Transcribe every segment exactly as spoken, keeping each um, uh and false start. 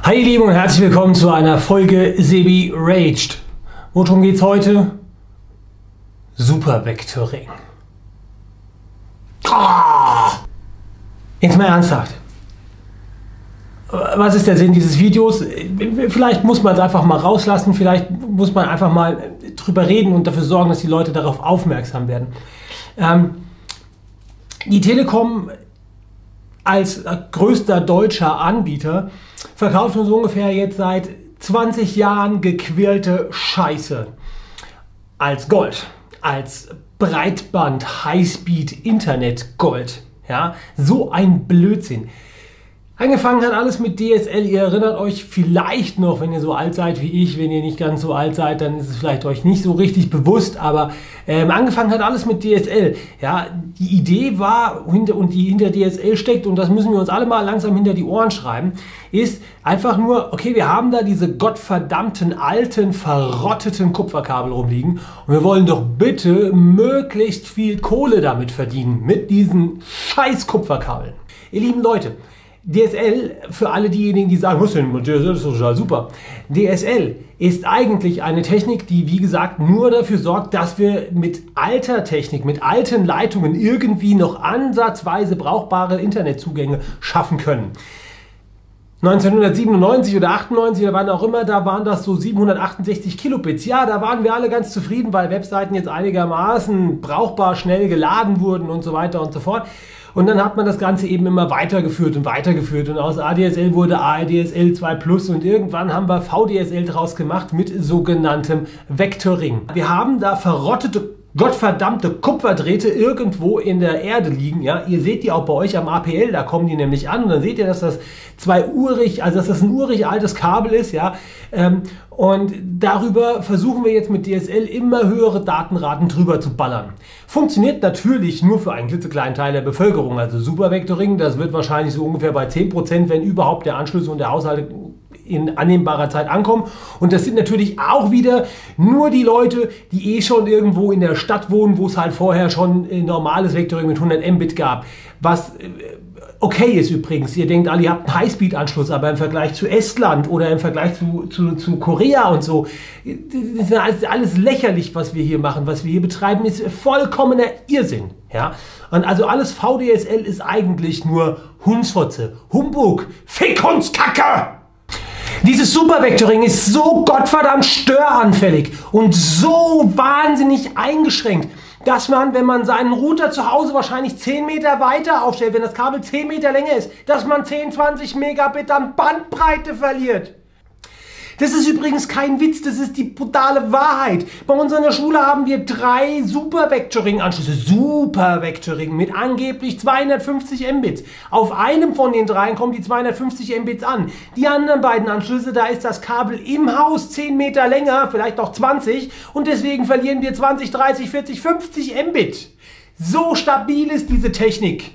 Hi ihr Lieben und herzlich willkommen zu einer Folge Sebi Raged. Worum geht's heute? Supervectoring. Ah! Jetzt mal ernsthaft. Was ist der Sinn dieses Videos? Vielleicht muss man es einfach mal rauslassen, vielleicht muss man einfach mal drüber reden und dafür sorgen, dass die Leute darauf aufmerksam werden. Ähm, die Telekom als größter deutscher Anbieter verkauft uns ungefähr jetzt seit zwanzig Jahren gequirlte Scheiße als Gold, als Breitband Highspeed Internet Gold. Ja, so ein Blödsinn. Angefangen hat alles mit D S L, ihr erinnert euch vielleicht noch, wenn ihr so alt seid wie ich, wenn ihr nicht ganz so alt seid, dann ist es vielleicht euch nicht so richtig bewusst, aber ähm, angefangen hat alles mit D S L. Ja, die Idee war, hinter, und die hinter D S L steckt, und das müssen wir uns alle mal langsam hinter die Ohren schreiben, ist einfach nur, okay, wir haben da diese gottverdammten, alten, verrotteten Kupferkabel rumliegen und wir wollen doch bitte möglichst viel Kohle damit verdienen, mit diesen scheiß Kupferkabeln. Ihr lieben Leute, D S L, für alle diejenigen, die sagen, was denn, D S L ist total super. D S L ist eigentlich eine Technik, die, wie gesagt, nur dafür sorgt, dass wir mit alter Technik, mit alten Leitungen irgendwie noch ansatzweise brauchbare Internetzugänge schaffen können. neunzehnhundertsiebenundneunzig oder achtundneunzig oder wann auch immer, da waren das so siebenhundertachtundsechzig Kilobits. Ja, da waren wir alle ganz zufrieden, weil Webseiten jetzt einigermaßen brauchbar schnell geladen wurden und so weiter und so fort. Und dann hat man das Ganze eben immer weitergeführt und weitergeführt. Und aus A D S L wurde A D S L zwei Plus und irgendwann haben wir V D S L draus gemacht mit sogenanntem Vectoring. Wir haben da verrottete, gottverdammte Kupferdrähte irgendwo in der Erde liegen. Ja, ihr seht die auch bei euch am A P L, da kommen die nämlich an und dann seht ihr, dass das zwei urig, also dass das ein urig altes Kabel ist, ja. Ähm, und darüber versuchen wir jetzt mit D S L immer höhere Datenraten drüber zu ballern. Funktioniert natürlich nur für einen klitzekleinen Teil der Bevölkerung. Also Supervectoring, das wird wahrscheinlich so ungefähr bei zehn Prozent, wenn überhaupt, der Anschlüsse und der Haushalte in annehmbarer Zeit ankommen. Und das sind natürlich auch wieder nur die Leute, die eh schon irgendwo in der Stadt wohnen, wo es halt vorher schon normales Vectoring mit hundert Mbit gab. Was okay ist übrigens. Ihr denkt alle, ihr habt einen Highspeed-Anschluss, aber im Vergleich zu Estland oder im Vergleich zu, zu, zu Korea und so, das ist alles, alles lächerlich, was wir hier machen. Was wir hier betreiben, ist vollkommener Irrsinn. Ja? Und also alles V D S L ist eigentlich nur Hundsfotze, Humbug, Fickhundskacke! Dieses Supervectoring ist so gottverdammt störanfällig und so wahnsinnig eingeschränkt, dass man, wenn man seinen Router zu Hause wahrscheinlich zehn Meter weiter aufstellt, wenn das Kabel zehn Meter länger ist, dass man zehn, zwanzig Megabit an Bandbreite verliert. Das ist übrigens kein Witz, das ist die brutale Wahrheit. Bei uns an der Schule haben wir drei Supervectoring-Anschlüsse. Supervectoring mit angeblich zweihundertfünfzig Mbits. Auf einem von den dreien kommen die zweihundertfünfzig Mbits an. Die anderen beiden Anschlüsse, da ist das Kabel im Haus zehn Meter länger, vielleicht auch zwanzig. Und deswegen verlieren wir zwanzig, dreißig, vierzig, fünfzig Mbit. So stabil ist diese Technik.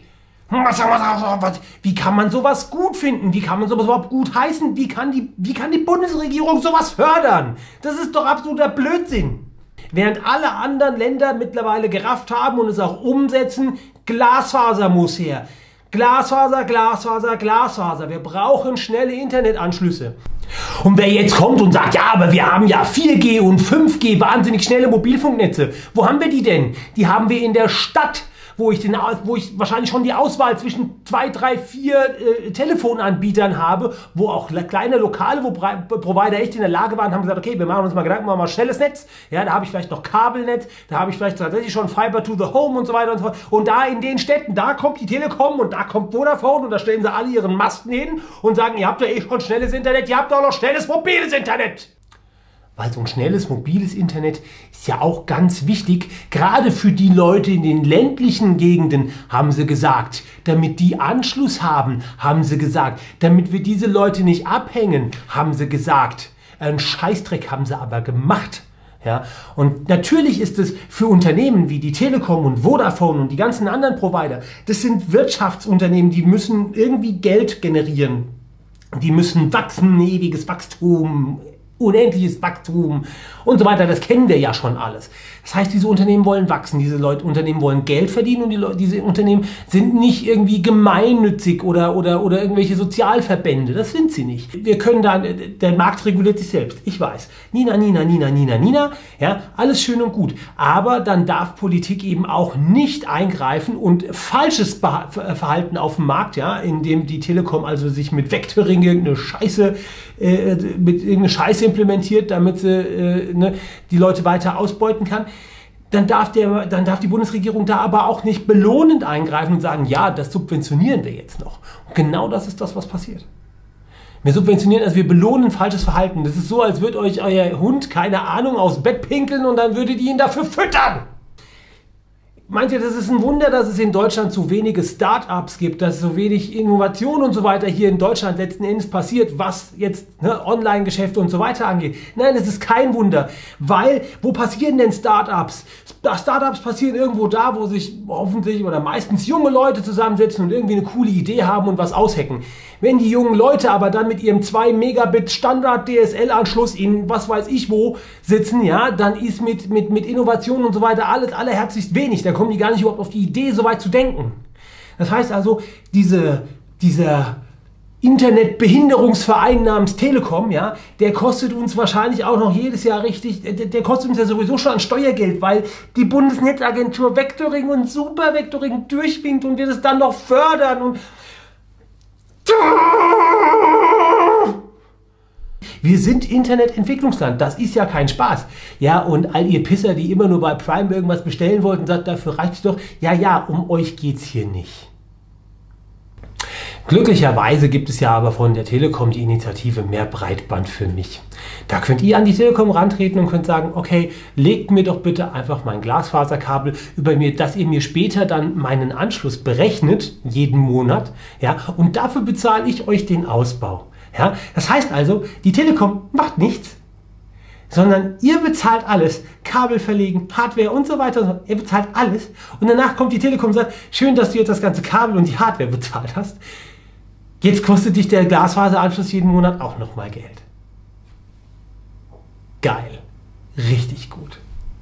Wie kann man sowas gut finden? Wie kann man sowas überhaupt gut heißen? Wie kann die, wie kann die Bundesregierung sowas fördern? Das ist doch absoluter Blödsinn. Während alle anderen Länder mittlerweile gerafft haben und es auch umsetzen, Glasfaser muss her. Glasfaser, Glasfaser, Glasfaser. Wir brauchen schnelle Internetanschlüsse. Und wer jetzt kommt und sagt, ja, aber wir haben ja vier G und fünf G, wahnsinnig schnelle Mobilfunknetze. Wo haben wir die denn? Die haben wir in der Stadt. Wo ich, den, wo ich wahrscheinlich schon die Auswahl zwischen zwei, drei, vier äh, Telefonanbietern habe, wo auch kleine lokale wo Provider echt in der Lage waren, haben gesagt, okay, wir machen uns mal Gedanken, machen mal schnelles Netz. Ja, da habe ich vielleicht noch Kabelnetz, da habe ich vielleicht tatsächlich schon Fiber to the Home und so weiter und so fort. Und da in den Städten, da kommt die Telekom und da kommt Vodafone und da stellen sie alle ihren Masten hin und sagen, ihr habt ja eh schon schnelles Internet, ihr habt auch noch schnelles mobiles Internet. Weil so ein schnelles mobiles Internet ist ja auch ganz wichtig, gerade für die Leute in den ländlichen Gegenden, haben sie gesagt. Damit die Anschluss haben, haben sie gesagt. Damit wir diese Leute nicht abhängen, haben sie gesagt. Einen Scheißdreck haben sie aber gemacht. Ja? Und natürlich ist es für Unternehmen wie die Telekom und Vodafone und die ganzen anderen Provider, das sind Wirtschaftsunternehmen, die müssen irgendwie Geld generieren. Die müssen wachsen, ewiges Wachstum, unendliches Wachstum und so weiter, das kennen wir ja schon alles. Das heißt, diese Unternehmen wollen wachsen, diese Leute, Unternehmen wollen Geld verdienen und die Leute, diese Unternehmen sind nicht irgendwie gemeinnützig oder, oder, oder irgendwelche Sozialverbände, das sind sie nicht. Wir können da, der Markt reguliert sich selbst, ich weiß. Nina, Nina, Nina, Nina, Nina, ja, alles schön und gut. Aber dann darf Politik eben auch nicht eingreifen und falsches Verhalten auf dem Markt, ja, indem die Telekom also sich mit Vectoring irgendeine Scheiße, äh, mit irgendeine Scheiße implementiert, damit sie äh, ne, die Leute weiter ausbeuten kann, dann darf, der, dann darf die Bundesregierung da aber auch nicht belohnend eingreifen und sagen, ja, das subventionieren wir jetzt noch. Und genau das ist das, was passiert. Wir subventionieren, also wir belohnen falsches Verhalten. Das ist so, als würde euch euer Hund, keine Ahnung, aufs Bett pinkeln und dann würdet ihr ihn dafür füttern. Meint ihr, das ist ein Wunder, dass es in Deutschland so wenige Start-ups gibt, dass so wenig Innovation und so weiter hier in Deutschland letzten Endes passiert, was jetzt ne, Online-Geschäfte und so weiter angeht? Nein, es ist kein Wunder, weil, wo passieren denn Start-ups? Start-ups passieren irgendwo da, wo sich hoffentlich oder meistens junge Leute zusammensetzen und irgendwie eine coole Idee haben und was aushacken. Wenn die jungen Leute aber dann mit ihrem zwei Megabit Standard-D S L-Anschluss in was weiß ich wo sitzen, ja, dann ist mit, mit, mit Innovation und so weiter alles allerherzlichst wenig. Da kommen die gar nicht überhaupt auf die Idee, so weit zu denken. Das heißt also, diese, dieser Internetbehinderungsverein namens Telekom, ja, der kostet uns wahrscheinlich auch noch jedes Jahr richtig, der, der kostet uns ja sowieso schon an Steuergeld, weil die Bundesnetzagentur Vectoring und Super-Vectoring durchwinkt und wir das dann noch fördern und wir sind Internetentwicklungsland, das ist ja kein Spaß. Ja, und all ihr Pisser, die immer nur bei Prime irgendwas bestellen wollten, sagt, dafür reicht es doch. Ja, ja, um euch geht es hier nicht. Glücklicherweise gibt es ja aber von der Telekom die Initiative Mehr Breitband für mich. Da könnt ihr an die Telekom rantreten und könnt sagen, okay, legt mir doch bitte einfach mein Glasfaserkabel über mir, dass ihr mir später dann meinen Anschluss berechnet, jeden Monat, ja, und dafür bezahle ich euch den Ausbau. Ja. Das heißt also, die Telekom macht nichts, sondern ihr bezahlt alles, Kabel verlegen, Hardware und so weiter, ihr bezahlt alles und danach kommt die Telekom und sagt, schön, dass du jetzt das ganze Kabel und die Hardware bezahlt hast. Jetzt kostet dich der Glasfaseranschluss jeden Monat auch nochmal Geld. Geil. Richtig gut.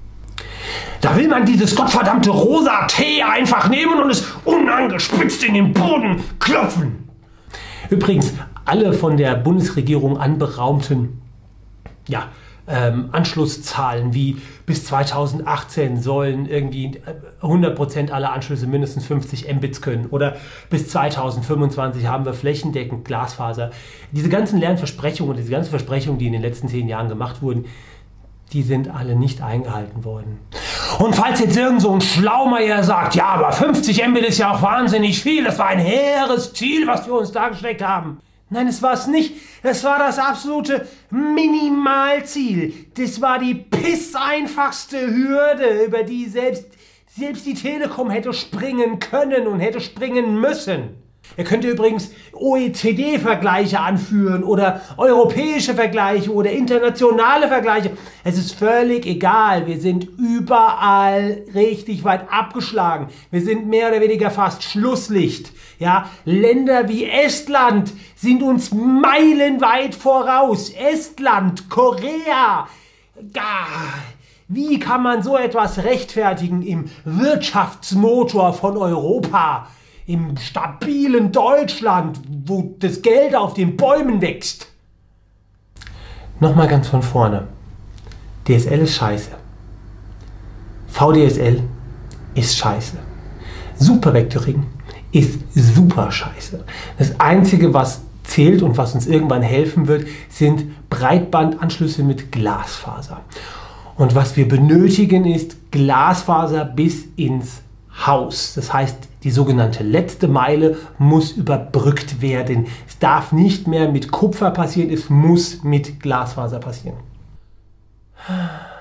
Da will man dieses gottverdammte rosa T einfach nehmen und es unangespitzt in den Boden klopfen. Übrigens, alle von der Bundesregierung anberaumten ja, ähm, Anschlusszahlen wie bis zweitausendachtzehn sollen irgendwie hundert Prozent aller Anschlüsse mindestens fünfzig Mbits können oder bis zweitausendfünfundzwanzig haben wir flächendeckend Glasfaser. Diese ganzen leeren Versprechungen und diese ganzen Versprechungen, die in den letzten zehn Jahren gemacht wurden, die sind alle nicht eingehalten worden. Und falls jetzt irgend so ein Schlaumeier sagt, ja, aber fünfzig Mbit ist ja auch wahnsinnig viel, das war ein hehres Ziel, was wir uns da gesteckt haben. Nein, es war es nicht. Es war das absolute Minimalziel. Das war die pisseinfachste Hürde, über die selbst, selbst die Telekom hätte springen können und hätte springen müssen. Ihr könnt übrigens O E C D-Vergleiche anführen oder europäische Vergleiche oder internationale Vergleiche. Es ist völlig egal. Wir sind überall richtig weit abgeschlagen. Wir sind mehr oder weniger fast Schlusslicht. Ja, Länder wie Estland sind uns meilenweit voraus. Estland, Korea. Ja, wie kann man so etwas rechtfertigen im Wirtschaftsmotor von Europa? Im stabilen Deutschland, wo das Geld auf den Bäumen wächst. Nochmal ganz von vorne. D S L ist scheiße. V D S L ist scheiße. Super-Vectoring ist super scheiße. Das Einzige, was zählt und was uns irgendwann helfen wird, sind Breitbandanschlüsse mit Glasfaser. Und was wir benötigen, ist Glasfaser bis ins Haus. Das heißt, die sogenannte letzte Meile muss überbrückt werden. Es darf nicht mehr mit Kupfer passieren, es muss mit Glasfaser passieren.